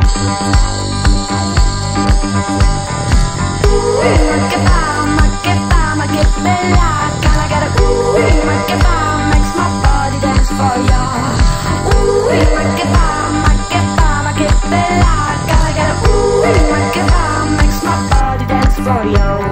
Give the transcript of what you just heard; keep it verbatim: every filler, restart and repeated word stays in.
ma che fa, ma che fa, ma che bella. Can I get a ooh, ma che fa, makes my body dance for ya. Ooh, ma che fa, ma che fa, ma che bella. Can I get a ooh, ma che fa, makes my body dance for ya.